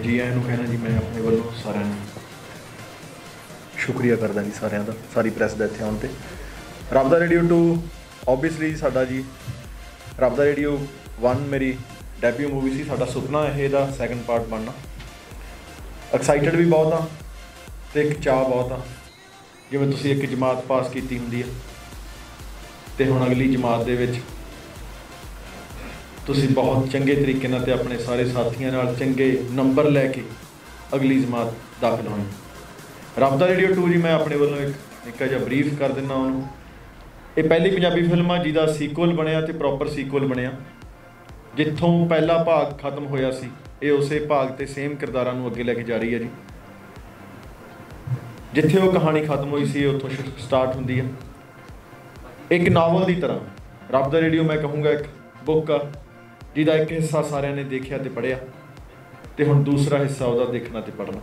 जी आया नूं कहना जी मैं अपने वालों सारिਆਂ ਨੂੰ शुक्रिया करदा जी सारिਆਂ ਦਾ सारी प्रैस ਦਾ ਇੱਥੇ ਆਉਣ ਤੇ ਰੱਬ ਦਾ ਰੇਡੀਓ 2 ਓਬਵੀਅਸਲੀ ਸਾਡਾ ਜੀ ਰੱਬ ਦਾ ਰੇਡੀਓ 1 ਮੇਰੀ ਡੈਬਿਊ ਮੂਵੀ ਸੀ ਸਾਡਾ ਸੁਪਨਾ ਇਹ ਦਾ ਸੈਕੰਡ ਪਾਰਟ ਬਣਨਾ ਐਕਸਾਈਟਡ ਵੀ ਬਹੁਤ ਆ ਤੇ ਇੱਕ ਚਾਹ ਬਹੁਤ ਆ ਜਿਵੇਂ ਤੁਸੀਂ ਇੱਕ ਜਮਾਤ ਪਾਸ ਕੀਤੀ ਹੁੰਦੀ ਆ ਤੇ ਹੁਣ ਅਗਲੀ ਜਮਾਤ ਦੇ ਵਿੱਚ ਤੁਸੀਂ ਬਹੁਤ ਚੰਗੇ ਤਰੀਕੇ ਨਾਲ ਤੇ ਆਪਣੇ ਸਾਰੇ ਸਾਥੀਆਂ ਨਾਲ ਚੰਗੇ ਨੰਬਰ ਲੈ ਕੇ ਅਗਲੀ ਜਮਾਤ ਦਾਖਲ ਹੋਣੀ ਰੱਬ ਦਾ ਰੇਡੀਓ 2 ਜੀ ਮੈਂ ਆਪਣੇ ਵੱਲੋਂ ਇੱਕ ਜਿਹਾ ਬਰੀਫ ਕਰ ਦਿੰਦਾ ਉਹਨੂੰ ਇਹ ਪਹਿਲੀ ਪੰਜਾਬੀ ਫਿਲਮ ਆ ਜਿਹਦਾ ਸੀਕੁਅਲ ਬਣਿਆ ਤੇ ਪ੍ਰੋਪਰ ਸੀਕੁਅਲ ਬਣਿਆ ਜਿੱਥੋਂ ਪਹਿਲਾ ਭਾਗ ਖਤਮ ਹੋਇਆ ਸੀ ਇਹ ਉਸੇ ਭਾਗ ਤੇ ਸੇਮ ਕਿਰਦਾਰਾਂ ਨੂੰ ਅੱਗੇ ਲੈ ਕੇ ਜਾ ਰਹੀ ਹੈ ਜੀ ਜਿੱਥੇ ਉਹ ਕਹਾਣੀ ਖਤਮ ਹੋਈ ਸੀ ਉੱਥੋਂ ਸਟਾਰਟ ਹੁੰਦੀ ਹੈ ਇੱਕ ਨਾਵਲ ਦੀ ਤਰ੍ਹਾਂ ਰੱਬ ਦਾ ਰੇਡੀਓ ਮੈਂ ਕਹੂੰਗਾ ਇੱਕ ਬੁੱਕ ਆ ਜਿਹਦਾ ਇੱਕ ਹਿੱਸਾ ਸਾਰਿਆਂ ਨੇ ਦੇਖਿਆ ਤੇ ਪੜ੍ਹਿਆ ਤੇ ਹੁਣ ਦੂਸਰਾ ਹਿੱਸਾ ਉਹਦਾ ਦੇਖਣਾ ਤੇ ਪੜ੍ਹਨਾ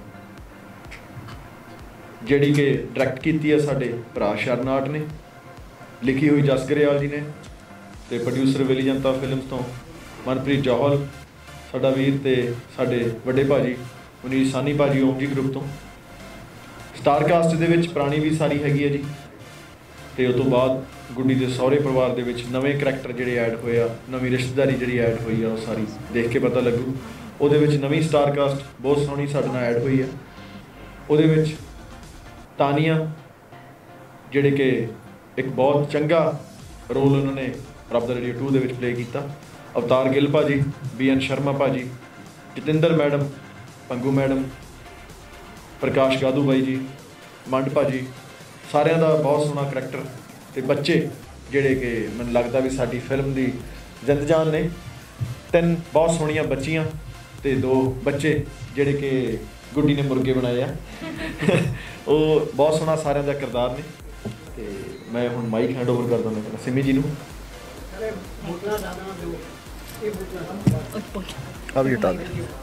ਜਿਹੜੀ ਕਿ ਡਾਇਰੈਕਟ ਕੀਤੀ ਹੈ ਸਾਡੇ ਭਰਾ ਸ਼ਰਨਾਟ ਨੇ ਲਿਖੀ ਹੋਈ ਜਸ ਗਰੇਵਾਲ ਜੀ ਨੇ ਤੇ ਪ੍ਰੋਡਿਊਸਰ ਵਿਲੀ ਜਨਤਾ ਫਿਲਮਸ ਤੋਂ ਮਨਪ੍ਰੀਤ ਜੌਹਲ ਸਾਡਾ ਵੀਰ ਤੇ ਸਾਡੇ ਵੱਡੇ ਭਾਜੀ ਮਨੀਸ਼ ਸਾਨੀ ਭਾਜੀ ਓਮ ਜੀ ਗਰੁੱਪ ਤੋਂ ਸਟਾਰ ਕਾਸਟ ਦੇ ਵਿੱਚ ਪੁਰਾਣੀ ਵੀ ਸਾਰੀ ਹੈਗੀ ਹੈ ਜੀ ਤੇ ਉਸ ਤੋਂ ਬਾਅਦ ਗੁੱਡੀ ਦੇ ਸਹੁਰੇ ਪਰਿਵਾਰ ਦੇ ਵਿੱਚ ਨਵੇਂ ਕਰੈਕਟਰ ਜਿਹੜੇ ਐਡ ਹੋਏ ਆ ਨਵੀਂ ਰਿਸ਼ਤੇਦਾਰੀ ਜਿਹੜੀ ਐਡ ਹੋਈ ਆ ਉਹ ਸਾਰੀ ਦੇਖ ਕੇ ਪਤਾ ਲੱਗੂ ਉਹਦੇ ਵਿੱਚ ਨਵੀਂ ਸਟਾਰ ਕਾਸਟ ਬਹੁਤ ਸੋਹਣੀ ਸਾਡੇ ਨਾਲ ਐਡ ਹੋਈ ਆ ਉਹਦੇ ਵਿੱਚ ਤਾਨੀਆ ਜਿਹੜੇ ਕਿ ਇੱਕ ਬਹੁਤ ਚੰਗਾ ਰੋਲ ਉਹਨਾਂ ਨੇ ਰੱਬ ਦਾ ਰੇਡੀਓ 2 ਦੇ ਵਿੱਚ ਪਲੇ ਕੀਤਾ ਅਵਤਾਰ ਗਿੱਲ ਭਾਜੀ BN ਸ਼ਰਮਾ ਭਾਜੀ ਜਤਿੰਦਰ ਮੈਡਮ ਪੰਗੂ ਮੈਡਮ ਪ੍ਰਕਾਸ਼ ਗਾਦੂ ਬਾਈ ਜੀ ਮੰਡ ਭਾਜੀ ਸਾਰਿਆਂ ਦਾ ਬਹੁਤ ਸੋਹਣਾ ਕਰੈਕਟਰ ਤੇ ਬੱਚੇ ਜਿਹੜੇ ਕਿ ਮੈਨੂੰ ਲੱਗਦਾ ਵੀ ਸਾਡੀ ਫਿਲਮ ਦੀ ਜ਼ਿੰਦ ਜਾਨ ਨੇ 3 ਬਹੁਤ ਸੋਹਣੀਆਂ ਬੱਚੀਆਂ ਤੇ 2 ਬੱਚੇ ਜਿਹੜੇ ਕਿ ਗੁੱਡੀ ਨੇ ਮੁਰਗੇ ਬਣਾਏ ਆ ਉਹ ਬਹੁਤ ਸੋਹਣਾ ਸਾਰਿਆਂ ਦਾ ਕਿਰਦਾਰ ਨੇ ਤੇ ਮੈਂ ਹੁਣ ਮਾਈਕ ਹੈਂਡ ਓਵਰ ਕਰ ਦਿੰਦਾ ਸਿਮੀ ਜੀ ਨੂੰ ਆ ਵੀ ਹਟਾ ਦੇ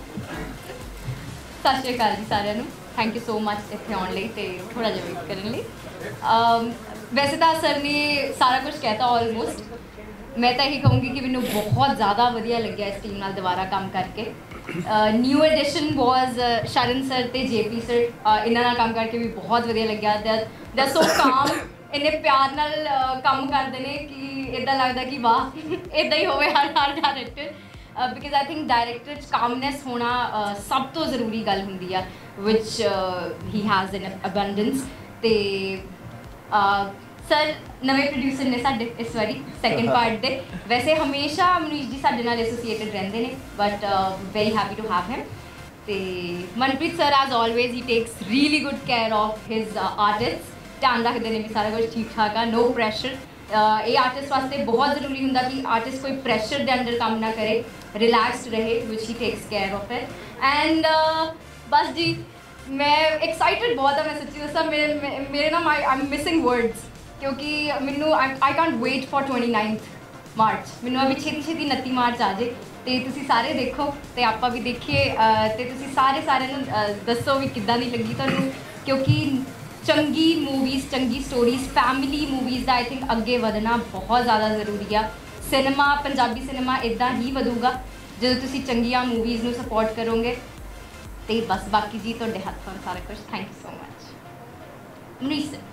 ਸਤਿ ਸ਼੍ਰੀ ਅਕਾਲ ਜੀ ਸਾਰਿਆਂ ਨੂੰ ਥੈਂਕ ਯੂ ਸੋ ਮਚ ਇੱਥੇ ਆਉਣ ਲਈ ਤੇ ਥੋੜ੍ਹਾ ਜਿਹਾ ਵੇਟ ਕਰਨ ਲਈ ਵੈਸੇ ਤਾਂ ਸਰ ਨੇ ਸਾਰਾ ਕੁਝ ਕਹਿਤਾ ਆਲਮੋਸਟ ਮੈਂ ਤਾਂ ਇਹੀ ਕਹੂੰਗੀ ਕਿ ਮੈਨੂੰ ਬਹੁਤ ਜ਼ਿਆਦਾ ਵਧੀਆ ਲੱਗਿਆ ਇਸ ਟੀਮ ਨਾਲ ਦੁਬਾਰਾ ਕੰਮ ਕਰਕੇ new edition was Sharan sir ਤੇ JP ਸਰ ਇਹਨਾਂ ਨਾਲ ਕੰਮ ਕਰਕੇ ਵੀ ਬਹੁਤ ਵਧੀਆ ਲੱਗਿਆ ਦੇ ਸੋ ਕਾਮ ਇੰਨੇ ਪਿਆਰ ਨਾਲ ਕੰਮ ਕਰਦੇ ਨੇ ਕਿ ਇੱਦਾਂ ਲੱਗਦਾ ਕਿ ਵਾਹ ਇੱਦਾਂ ਹੀ ਹੋਵੇ ਹਰ director because I think director 'ਚ ਕਾਮਨੈਸ ਹੋਣਾ ਸਭ ਤੋਂ ਜ਼ਰੂਰੀ ਗੱਲ ਹੁੰਦੀ ਆ ਵਿਚ ਹੀ ਹੈਜ਼ ਇਨ ਅਬੰਡੈਂਸ ਤੇ ਸਰ ਨਵੇਂ ਪ੍ਰੋਡਿਊਸਰ ਨੇ ਸਾਡੇ ਇਸ ਵਾਰੀ ਸੈਕੰਡ ਪਾਰਟ ਦੇ ਵੈਸੇ ਹਮੇਸ਼ਾ ਮਨੀਸ਼ ਜੀ ਸਾਡੇ ਨਾਲ ਐਸੋਸੀਏਟਡ ਰਹਿੰਦੇ ਨੇ but very happy to have him ਤੇ ਮਨਪ੍ਰੀਤ ਸਰ ਐਜ਼ ਆਲਵੇਜ਼ ਹੀ takes really good care of his artist ਧਿਆਨ ਰੱਖਦੇ ਨੇ ਵੀ ਸਾਰਾ ਕੁਝ ਠੀਕ ਠਾਕ ਆ ਨੋ ਪ੍ਰੈਸ਼ਰ ਇਹ ਆਰਟਿਸਟ ਵਾਸਤੇ ਬਹੁਤ ਜ਼ਰੂਰੀ ਹੁੰਦਾ ਕਿ ਆਰਟਿਸਟ ਕੋਈ ਪ੍ਰੈਸ਼ਰ ਦੇ ਅੰਡਰ ਕੰਮ ਨਾ ਕਰੇ ਰਿਲੈਕਸਡ ਰਹੇ ਵਿਚ ਹੀ takes care of it and ਬਸ ਜੀ ਮੈਂ ਐਕਸਾਈਟਡ ਬਹੁਤ ਹਾਂ ਮੈਂ ਸੱਚੀ ਦੱਸਾਂ ਮੇਰੇ ਨਾ ਆਈ ਮਿਸਿੰਗ ਵਰਡਸ ਕਿਉਂਕਿ ਮੈਨੂੰ I can't wait for 29 March ਮੈਨੂੰ ਅਭੀ ਛੇਤੀ 29 ਮਾਰਚ ਆ ਜੇ ਤੇ ਤੁਸੀਂ ਸਾਰੇ ਦੇਖੋ ਤੇ ਆਪਾਂ ਵੀ ਦੇਖੀਏ ਤੇ ਤੁਸੀਂ ਸਾਰਿਆਂ ਨੂੰ ਦੱਸੋ ਵੀ ਕਿੱਦਾਂ ਦੀ ਲੱਗੀ ਤੁਹਾਨੂੰ ਕਿਉਂਕਿ ਚੰਗੀ ਮੂਵੀਜ਼ ਚੰਗੀ ਸਟੋਰੀਜ਼ ਫੈਮਿਲੀ ਮੂਵੀਜ਼ ਦਾ ਆਈ ਥਿੰਕ ਅੱਗੇ ਵਧਣਾ ਬਹੁਤ ਜ਼ਿਆਦਾ ਜ਼ਰੂਰੀ ਆ ਸਿਨੇਮਾ ਪੰਜਾਬੀ ਸਿਨੇਮਾ ਇੱਦਾਂ ਹੀ ਵਧੂਗਾ ਜਦੋਂ ਤੁਸੀਂ ਚੰਗੀਆਂ ਮੂਵੀਜ਼ ਨੂੰ ਸਪੋਰਟ ਕਰੋਗੇ ਤੇ ਬਸ ਬਾਕੀ ਜੀ ਤੁਹਾਡੇ ਹੱਥਾਂ ਸਾਰਾ ਕੁਝ thank you so much Manish sir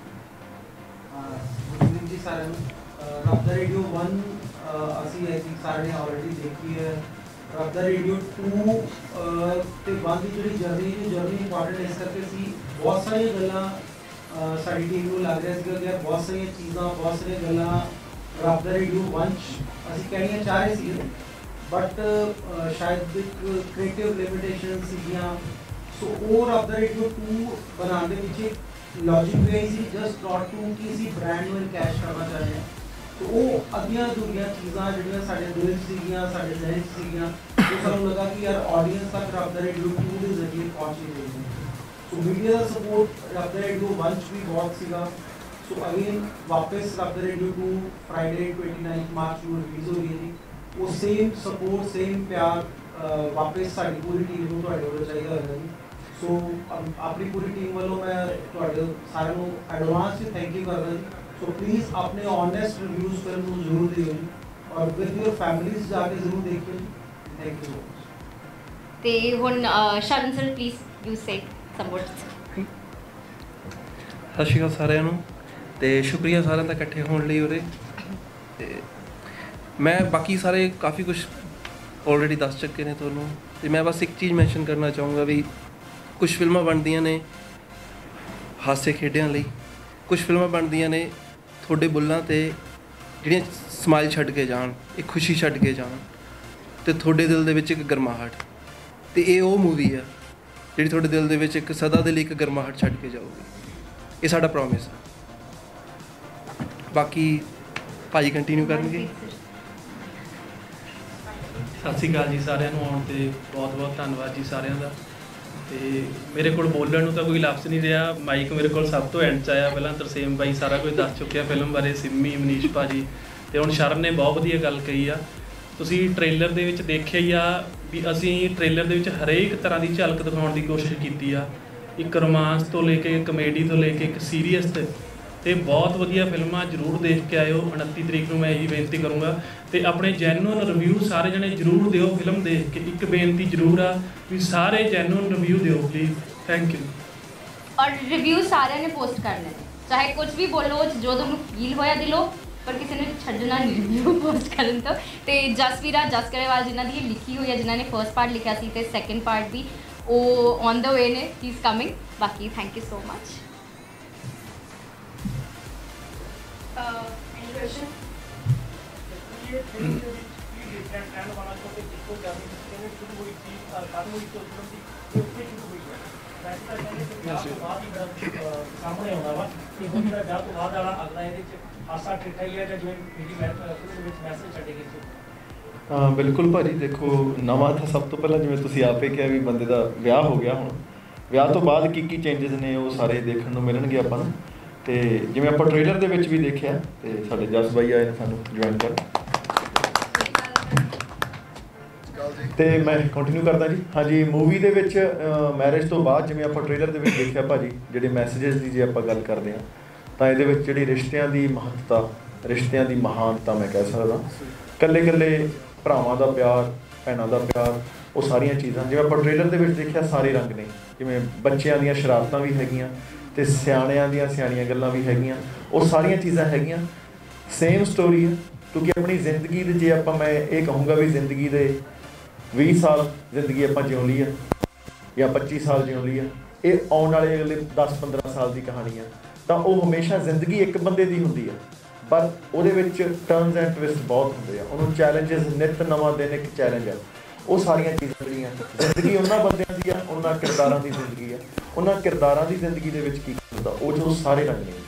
good evening ਜੀ ਸਾਰਿਆਂ ਨੂੰ ਰੱਬ ਦਾ ਰੇਡੀਓ 1 ਅਸੀਂ ਆਈ ਥਿੰਕ ਸਾਰਿਆਂ ਨੇ ਆਲਰੇਡੀ ਦੇਖੀ ਹੈ ਰੱਬ ਦਾ ਰੇਡੀਓ 2 ਤੇ 1 ਦੀ ਜਿਹੜੀ ਜਰਨੀ ਇੰਪੋਰਟੈਂਟ ਇਸ ਕਰਕੇ ਸੀ ਬਹੁਤ ਸਾਰੀਆਂ ਗੱਲਾਂ ਸਾਡੀ ਟੀਮ ਨੂੰ ਲੱਗ ਰਿਹਾ ਸੀਗਾ ਕਿ ਬਹੁਤ ਸਾਰੀਆਂ ਚੀਜ਼ਾਂ ਬਹੁਤ ਸਾਰੀਆਂ ਗੱਲਾਂ ਰੱਬ ਦਾ ਰੇਡੀਓ 1 ਅਸੀਂ ਕਹਿਣੀਆਂ ਚਾਹ ਰਹੇ ਸੀ ਬਟ ਸ਼ਾਇਦ ਇੱਕ ਕ੍ਰੀਏਟਿਵ ਲਿਮਿਟੇਸ਼ਨ ਸੀਗੀਆਂ ਸੋ ਉਹ ਰੱਬ ਦਾ ਰੇਡੀਓ 2 ਬਣਾਉਣ ਦੇ ਪਿੱਛੇ ਲੌਜਿਕ ਵੀ ਆਈ ਸੀ ਜਸਟ ਨਾਟ ਟੂ ਕਿ ਅਸੀਂ ਬ੍ਰਾਂਡ ਨੂੰ ਕੈਸ਼ ਕਰਨਾ ਚਾਹ ਰਹੇ ਹਾਂ तो वो अद्धियां अधूरियां चीज़ां जिहड़ियां साडे दिल सीगियां साडे ज़हन सीगियां तो सानूं लगा कि यार ऑडियंस तक रब दा रेडियो 2 दे जरिए पहुंचनी चाहिए सो मीडिया दा सपोर्ट रब दा रेडियो 1 भी बहुत सीगा सो अगेन वापस रब दा रेडियो 2 फ्राइडे 29 मार्च को रिलीज़ हो रही है जी वो सेम सपोर्ट सेम प्यार वापस साडी पूरी टीम नूं तुहाडे वल्लों चाहीदा होगा जी सो अपनी पूरी टीम वालों मैं तुहाडे सारिਆਂ ਨੂੰ एडवांस च थैंक यू करदा जी तो प्लीज़ अपने ऑनेस्ट रिव्यूज़ फिल्म को जरूर दियो और विद योर फैमिलीज जाके जरूर देखिए थैंक यू सो मच ਤੇ ਹੁਣ Sharan sir please you say some words. ਸਤਿ ਸ਼੍ਰੀ ਅਕਾਲ ਸਾਰਿਆਂ ਨੂੰ ਤੇ ਸ਼ੁਕਰੀਆ ਸਾਰਿਆਂ ਦਾ ਇਕੱਠੇ ਹੋਣ ਲਈ ਉਰੇ। ਤੇ ਮੈਂ ਬਾਕੀ ਸਾਰੇ ਕਾਫੀ ਕੁਝ ਆਲਰੇਡੀ ਦੱਸ ਚੁੱਕੇ ਨੇ ਤੁਹਾਨੂੰ, ਤੇ ਮੈਂ ਬਸ ਇੱਕ ਚੀਜ਼ ਮੈਂਸ਼ਨ ਕਰਨਾ ਚਾਹੂੰਗਾ ਵੀ ਕੁਝ ਫਿਲਮਾਂ ਬਣਦੀਆਂ ਨੇ ਹਾਸੇ ਖੇਡਿਆਂ ਲਈ, ਕੁਝ ਫਿਲਮਾਂ ਬਣਦੀਆਂ ਨੇ ਤੁਹਾਡੇ ਬੁੱਲਾਂ 'ਤੇ ਜਿਹੜੀਆਂ ਸਮਾਈਲ ਛੱਡ ਕੇ ਜਾਣ, ਇੱਕ ਖੁਸ਼ੀ ਛੱਡ ਕੇ ਜਾਣ, ਅਤੇ ਤੁਹਾਡੇ ਦਿਲ ਦੇ ਵਿੱਚ ਇੱਕ ਗਰਮਾਹਟ। ਅਤੇ ਇਹ ਉਹ ਮੂਵੀ ਆ ਜਿਹੜੀ ਤੁਹਾਡੇ ਦਿਲ ਦੇ ਵਿੱਚ ਇੱਕ ਸਦਾ ਦੇ ਲਈ ਇੱਕ ਗਰਮਾਹਟ ਛੱਡ ਕੇ ਜਾਊਗੀ। ਇਹ ਸਾਡਾ ਪ੍ਰੋਮਿਸ ਆ। ਬਾਕੀ ਭਾਜੀ ਕੰਟੀਨਿਊ ਕਰਨਗੇ। ਸਤਿ ਸ਼੍ਰੀ ਅਕਾਲ ਜੀ ਸਾਰਿਆਂ ਨੂੰ, ਆਉਣ 'ਤੇ ਬਹੁਤ ਬਹੁਤ ਧੰਨਵਾਦ ਜੀ ਸਾਰਿਆਂ ਦਾ। ਤੇ ਮੇਰੇ ਕੋਲ ਬੋਲਣ ਨੂੰ ਤਾਂ ਕੋਈ ਲਫ਼ਜ਼ ਨਹੀਂ ਰਿਹਾ, ਮਾਈਕ ਮੇਰੇ ਕੋਲ ਸਭ ਤੋਂ ਐਂਡ 'ਚ ਆਇਆ। ਪਹਿਲਾਂ ਤਰਸੇਮ ਬਾਈ ਸਾਰਾ ਕੁਝ ਦੱਸ ਚੁੱਕਿਆ ਫਿਲਮ ਬਾਰੇ, ਸਿੰਮੀ, ਮਨੀਸ਼ ਭਾਜੀ, ਅਤੇ ਹੁਣ ਸ਼ਰਨ ਨੇ ਬਹੁਤ ਵਧੀਆ ਗੱਲ ਕਹੀ ਆ। ਤੁਸੀਂ ਟ੍ਰੇਲਰ ਦੇ ਵਿੱਚ ਦੇਖਿਆ ਹੀ ਆ ਵੀ ਅਸੀਂ ਟ੍ਰੇਲਰ ਦੇ ਵਿੱਚ ਹਰੇਕ ਤਰ੍ਹਾਂ ਦੀ ਝਲਕ ਦਿਖਾਉਣ ਦੀ ਕੋਸ਼ਿਸ਼ ਕੀਤੀ ਆ, ਇੱਕ ਰੋਮਾਂਸ ਤੋਂ ਲੈ ਕੇ ਕਮੇਡੀ ਤੋਂ ਲੈ ਕੇ ਇੱਕ ਸੀਰੀਅਸ ਤੇ ਬਹੁਤ ਵਧੀਆ ਫਿਲਮਾਂ ਜ਼ਰੂਰ ਦੇਖ ਕੇ ਆਇਓ। 29 ਤਰੀਕ ਨੂੰ ਮੈਂ ਇਹੀ ਬੇਨਤੀ ਕਰੂੰਗਾ, ਅਤੇ ਆਪਣੇ ਜੈਨੂਅਨ ਰਿਵਿਊ ਸਾਰੇ ਜਣੇ ਜ਼ਰੂਰ ਦਿਓ ਫਿਲਮ ਦੇਖ ਕੇ। ਇੱਕ ਬੇਨਤੀ ਜ਼ਰੂਰ ਆ ਵੀ ਸਾਰੇ ਜੈਨੂਅਨ ਰਿਵਿਊ ਦਿਓ ਪਲੀਜ਼। Thank you. ਔਰ ਰਿਵਿਊ ਸਾਰਿਆਂ ਨੇ ਪੋਸਟ ਕਰਨੇ ਨੇ, ਚਾਹੇ ਕੁਝ ਵੀ ਬੋਲੋ ਜੋ ਤੁਹਾਨੂੰ ਫੀਲ ਹੋਇਆ ਦਿਲੋਂ, ਪਰ ਕਿਸੇ ਨੇ ਛੱਡਣਾ ਨਹੀਂ ਰਿਵਿਊ ਪੋਸਟ ਕਰਨ ਤੋਂ। ਅਤੇ ਜਸਵੀਰਾ ਜਸ ਗਰੇਵਾਲ ਜਿਨ੍ਹਾਂ ਦੀ ਇਹ ਲਿਖੀ ਹੋਈ ਹੈ, ਜਿਨ੍ਹਾਂ ਨੇ ਫਸਟ ਪਾਰਟ ਲਿਖਿਆ ਸੀ ਅਤੇ ਸੈਕਿੰਡ ਪਾਰਟ ਵੀ, ਉਹ ਔਨ ਦ ਵੇ ਨੇ, ਹੀ ਇਜ਼ ਕਮਿੰਗ। ਬਾਕੀ thank you so much. Any question? ਸਾਹਮਣੇ ਆਉਂਦਾ ਵਾ ਕਿ ਹੁਣ ਜਿਹੜਾ ਵਿਆਹ ਤੋਂ ਬਾਅਦ ਵਾਲਾ ਅਗਲਾ ਇਹਦੇ ਚ ਹਾਸਾ ਠੇਠਾ ਹੀ ਹੈ ਜਾਂ ਜਿਵੇਂ ਮੇਰੀ ਵਿੱਚ ਮੈਸੇਜ ਛੱਡੇ ਗਏ ਸੀ। ਹਾਂ ਬਿਲਕੁਲ ਭਾਜੀ, ਦੇਖੋ ਨਵਾਂ ਤਾਂ ਸਭ ਤੋਂ ਪਹਿਲਾਂ ਜਿਵੇਂ ਤੁਸੀਂ ਆਪੇ ਕਿਹਾ ਵੀ ਬੰਦੇ ਦਾ ਵਿਆਹ ਹੋ ਗਿਆ, ਹੁਣ ਵਿਆਹ ਤੋਂ ਬਾਅਦ ਕੀ ਚੇਂਜਸ ਨੇ ਉਹ ਸਾਰੇ ਦੇਖਣ ਨੂੰ ਮਿਲਣਗੇ ਆਪਾਂ ਨੂੰ। ਅਤੇ ਜਿਵੇਂ ਆਪਾਂ ਟ੍ਰੇਲਰ ਦੇ ਵਿੱਚ ਵੀ ਦੇਖਿਆ, ਅਤੇ ਸਾਡੇ ਜਸ ਬਾਈ ਆਏ ਨੇ ਸਾਨੂੰ ਜੁਆਇਨ ਕਰਨ, ਅਤੇ ਮੈਂ ਕੰਟੀਨਿਊ ਕਰਦਾ ਜੀ। ਹਾਂਜੀ, ਮੂਵੀ ਦੇ ਵਿੱਚ ਮੈਰਿਜ ਤੋਂ ਬਾਅਦ ਜਿਵੇਂ ਆਪਾਂ ਟ੍ਰੇਲਰ ਦੇ ਵਿੱਚ ਦੇਖਿਆ ਭਾਜੀ, ਜਿਹੜੇ ਮੈਸੇਜਸ ਦੀ ਜੇ ਆਪਾਂ ਗੱਲ ਕਰਦੇ ਹਾਂ ਤਾਂ ਇਹਦੇ ਵਿੱਚ ਜਿਹੜੀ ਰਿਸ਼ਤਿਆਂ ਦੀ ਮਹੱਤਤਾ, ਰਿਸ਼ਤਿਆਂ ਦੀ ਮਹਾਨਤਾ ਮੈਂ ਕਹਿ ਸਕਦਾ, ਇਕੱਲੇ ਭਰਾਵਾਂ ਦਾ ਪਿਆਰ, ਭੈਣਾਂ ਦਾ ਪਿਆਰ, ਉਹ ਸਾਰੀਆਂ ਚੀਜ਼ਾਂ ਜਿਵੇਂ ਆਪਾਂ ਟ੍ਰੇਲਰ ਦੇ ਵਿੱਚ ਦੇਖਿਆ ਸਾਰੇ ਰੰਗ ਨੇ। ਜਿਵੇਂ ਬੱਚਿਆਂ ਦੀਆਂ ਸ਼ਰਾਰਤਾਂ ਵੀ ਹੈਗੀਆਂ ਅਤੇ ਸਿਆਣਿਆਂ ਦੀਆਂ ਸਿਆਣੀਆਂ ਗੱਲਾਂ ਵੀ ਹੈਗੀਆਂ, ਉਹ ਸਾਰੀਆਂ ਚੀਜ਼ਾਂ ਹੈਗੀਆਂ। ਸੇਮ ਸਟੋਰੀ ਹੈ, ਕਿਉਂਕਿ ਆਪਣੀ ਜ਼ਿੰਦਗੀ ਦੇ ਜੇ ਆਪਾਂ ਮੈਂ ਇਹ ਕਹੂੰਗਾ ਵੀ ਜ਼ਿੰਦਗੀ ਦੇ 20 ਸਾਲ ਜ਼ਿੰਦਗੀ ਆਪਾਂ ਜਿਉਂ ਲਈ ਆ ਜਾਂ 25 ਸਾਲ ਜਿਉਂ ਲਈ ਆ, ਇਹ ਆਉਣ ਵਾਲੇ ਅਗਲੇ 10-15 ਸਾਲ ਦੀ ਕਹਾਣੀ ਆ, ਤਾਂ ਉਹ ਹਮੇਸ਼ਾ ਜ਼ਿੰਦਗੀ ਇੱਕ ਬੰਦੇ ਦੀ ਹੁੰਦੀ ਆ, ਪਰ ਉਹਦੇ ਵਿੱਚ ਟਰਨਸ ਐਂਡ ਟਵਿਸਟ ਬਹੁਤ ਹੁੰਦੇ ਆ। ਉਹਨੂੰ ਚੈਲੰਜਸ, ਨਿੱਤ ਨਵਾਂ ਦਿਨ ਇੱਕ ਚੈਲੰਜ ਆ। ਉਹ ਸਾਰੀਆਂ ਚੀਜ਼ਾਂ ਜਿਹੜੀਆਂ ਜ਼ਿੰਦਗੀ ਉਹਨਾਂ ਬੰਦਿਆਂ ਦੀ ਆ, ਉਹਨਾਂ ਕਿਰਦਾਰਾਂ ਦੀ ਜ਼ਿੰਦਗੀ ਆ, ਉਹਨਾਂ ਕਿਰਦਾਰਾਂ ਦੀ ਜ਼ਿੰਦਗੀ ਦੇ ਵਿੱਚ ਕੀ ਹੁੰਦਾ, ਉਹ ਜੋ ਸਾਰੇ ਰੰਗ ਨੇ।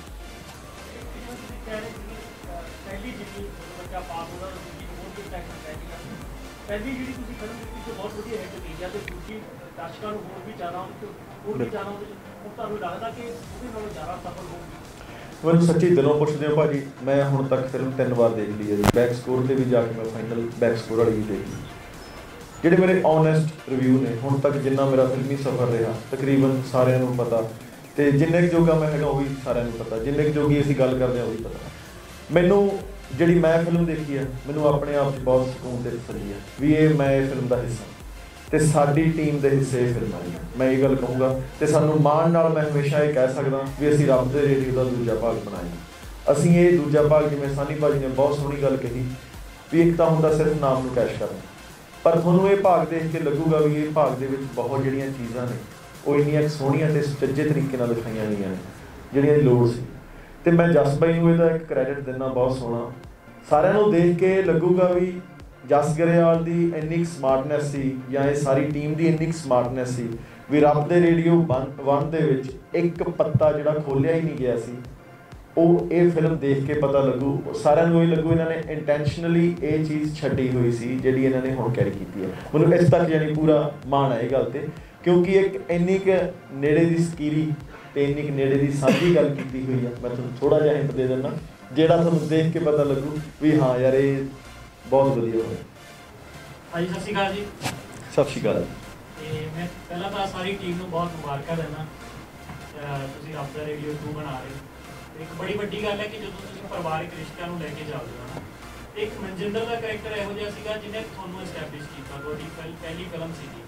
ਪਹਿਲੀ ਜਿਹੜੀ ਤੁਸੀਂ ਫਿਲਮ ਦਿੱਤੀ ਸੀ ਬਹੁਤ ਵਧੀਆ ਹਿੱਟ ਗਈ ਹੈ, ਅਤੇ ਦੂਜੀ ਦਰਸ਼ਕਾਂ ਨੂੰ ਹੋਰ ਵੀ ਜ਼ਿਆਦਾ ਹੋਰ ਵੀ ਜ਼ਿਆਦਾ ਹੁਣ ਤੁਹਾਨੂੰ ਲੱਗਦਾ ਕਿ ਉਹਦੇ ਨਾਲੋਂ ਜ਼ਿਆਦਾ ਸਫਲ ਹੋਊਗੀ? ਮੈਨੂੰ ਸੱਚੀ ਦਿਲੋਂ ਪੁੱਛਦੇ ਹੋ ਭਾਜੀ, ਮੈਂ ਹੁਣ ਤੱਕ ਫਿਲਮ 3 ਵਾਰ ਦੇਖ ਲਈ ਹੈ ਜੀ। ਬੈਕ ਸਕੋਰ 'ਤੇ ਵੀ ਜਾ ਕੇ ਮੈਂ ਫਾਈਨਲ ਬੈਕ ਸਕੋਰ ਵਾਲੀ ਵੀ ਦੇਖ ਲਈ। ਜਿਹੜੇ ਮੇਰੇ ਓਨੈਸਟ ਰਿਵਿਊ ਨੇ ਹੁਣ ਤੱਕ, ਜਿੰਨਾ ਮੇਰਾ ਫਿਲਮੀ ਸਫ਼ਰ ਰਿਹਾ, ਤਕਰੀਬਨ ਸਾਰਿਆਂ ਨੂੰ ਪਤਾ, ਅਤੇ ਜਿੰਨੇ ਕੁ ਜੋਗਾ ਮੈਂ ਹੈਗਾ ਉਹ ਵੀ ਸਾਰਿਆਂ ਨੂੰ ਪਤਾ, ਜਿੰਨੇ ਕੁ ਜੋਗੀ ਅਸੀਂ ਗੱਲ ਕਰਦੇ ਹਾਂ ਉਹ ਵੀ ਪਤਾ। ਮੈਨੂੰ ਜਿਹੜੀ ਮੈਂ ਫਿਲਮ ਦੇਖੀ ਹੈ, ਮੈਨੂੰ ਆਪਣੇ ਆਪ 'ਚ ਬਹੁਤ ਸਕੂਨ ਅਤੇ ਤਸੱਲੀ ਹੈ ਵੀ ਇਹ ਮੈਂ ਇਹ ਫਿਲਮ ਦਾ ਹਿੱਸਾ, ਅਤੇ ਸਾਡੀ ਟੀਮ ਦੇ ਹਿੱਸੇ ਇਹ ਫਿਲਮ ਆਈ ਹੈ। ਮੈਂ ਇਹ ਗੱਲ ਕਹੂੰਗਾ, ਅਤੇ ਸਾਨੂੰ ਮਾਣ ਨਾਲ ਮੈਂ ਹਮੇਸ਼ਾ ਇਹ ਕਹਿ ਸਕਦਾ ਵੀ ਅਸੀਂ ਰੱਬ ਦੇ ਰੇਡੀਓ ਦਾ ਦੂਜਾ ਭਾਗ ਬਣਾਇਆ। ਅਸੀਂ ਇਹ ਦੂਜਾ ਭਾਗ, ਜਿਵੇਂ ਸਾਨੀ ਭਾਜੀ ਨੇ ਬਹੁਤ ਸੋਹਣੀ ਗੱਲ ਕਹੀ ਵੀ ਇੱਕ ਤਾਂ ਹੁੰਦਾ ਸਿਰਫ ਨਾਮ ਨੂੰ ਕੈਸ਼ ਕਰਨਾ, ਪਰ ਤੁਹਾਨੂੰ ਇਹ ਭਾਗ ਦੇਖ ਕੇ ਲੱਗੂਗਾ ਵੀ ਇਹ ਭਾਗ ਦੇ ਵਿੱਚ ਬਹੁਤ ਜਿਹੜੀਆਂ ਚੀਜ਼ਾਂ ਨੇ ਉਹ ਇੰਨੀਆਂ ਸੋਹਣੀਆਂ ਅਤੇ ਸੁਚੱਜੇ ਤਰੀਕੇ ਨਾਲ ਦਿਖਾਈਆਂ ਗਈਆਂ ਨੇ ਜਿਹੜੀਆਂ ਦੀ ਲੋੜ ਸੀ। ਅਤੇ ਮੈਂ ਜਸ ਬਾਈ ਨੂੰ ਇਹਦਾ ਇੱਕ ਕ੍ਰੈਡਿਟ ਦਿੰਦਾ ਬਹੁਤ ਸੋਹਣਾ। ਸਾਰਿਆਂ ਨੂੰ ਦੇਖ ਕੇ ਲੱਗੂਗਾ ਵੀ ਜਸ ਗਰੇਵਾਲ ਦੀ ਇੰਨੀ ਕੁ ਸਮਾਰਟਨੈਸ ਸੀ, ਜਾਂ ਇਹ ਸਾਰੀ ਟੀਮ ਦੀ ਇੰਨੀ ਕੁ ਸਮਾਰਟਨੈਸ ਸੀ ਵੀ ਰੱਬ ਦੇ ਰੇਡੀਓ 1 ਦੇ ਵਿੱਚ ਇੱਕ ਪੱਤਾ ਜਿਹੜਾ ਖੋਲ੍ਹਿਆ ਹੀ ਨਹੀਂ ਗਿਆ ਸੀ, ਉਹ ਇਹ ਫਿਲਮ ਦੇਖ ਕੇ ਪਤਾ ਲੱਗੂ। ਸਾਰਿਆਂ ਨੂੰ ਇਹ ਲੱਗੂ ਇਹਨਾਂ ਨੇ ਇੰਟੈਂਸ਼ਨਲੀ ਇਹ ਚੀਜ਼ ਛੱਡੀ ਹੋਈ ਸੀ ਜਿਹੜੀ ਇਹਨਾਂ ਨੇ ਹੁਣ ਕੈਰੀ ਕੀਤੀ ਹੈ। ਮੈਨੂੰ ਇਸ ਤੱਕ ਯਾਨੀ ਪੂਰਾ ਮਾਣ ਹੈ ਇਹ ਗੱਲ 'ਤੇ, ਕਿਉਂਕਿ ਇੱਕ ਇੰਨੀ ਕੁ ਨੇੜੇ ਦੀ ਸਕੀਰੀ ਅਤੇ ਇੰਨੀ ਕੁ ਨੇੜੇ ਦੀ ਸਾਂਝੀ ਗੱਲ ਕੀਤੀ ਹੋਈ ਆ। ਮੈਂ ਤੁਹਾਨੂੰ ਥੋੜ੍ਹਾ ਜਿਹਾ ਹਿੰਟ ਦੇ ਦਿੰਦਾ, ਜਿਹੜਾ ਤੁਹਾਨੂੰ ਦੇਖ ਕੇ ਪਤਾ ਲੱਗੂ ਵੀ ਹਾਂ ਯਾਰ ਇਹ ਬਹੁਤ ਵਧੀਆ ਹੋਇਆ। ਹਾਂਜੀ, ਸਤਿ ਸ਼੍ਰੀ ਅਕਾਲ ਜੀ। ਸਤਿ ਸ਼੍ਰੀ ਅਕਾਲ। ਅਤੇ ਮੈਂ ਪਹਿਲਾਂ ਤਾਂ ਸਾਰੀ ਟੀਮ ਨੂੰ ਬਹੁਤ ਮੁਬਾਰਕਾਂ ਦਿੰਦਾ, ਤੁਸੀਂ ਰੱਬ ਦਾ ਰੇਡੀਓ 2 ਬਣਾ ਰਹੇ ਹੋ। ਇੱਕ ਬੜੀ ਵੱਡੀ ਗੱਲ ਹੈ ਕਿ ਜਦੋਂ ਤੁਸੀਂ ਪਰਿਵਾਰਿਕ ਰਿਸ਼ਤਿਆਂ ਨੂੰ ਲੈ ਕੇ ਜਾਓਗੇ ਨਾ, ਇੱਕ ਮਨਜਿੰਦਰ ਦਾ ਕਰੈਕਟਰ ਇਹੋ ਜਿਹਾ ਸੀਗਾ ਜਿਹਨੇ ਤੁਹਾਨੂੰ ਐਸਟੈਬਲਿਸ਼ ਕੀਤਾ, ਤੁਹਾਡੀ ਪਹਿਲੀ ਫਿਲਮ ਸੀਗੀ,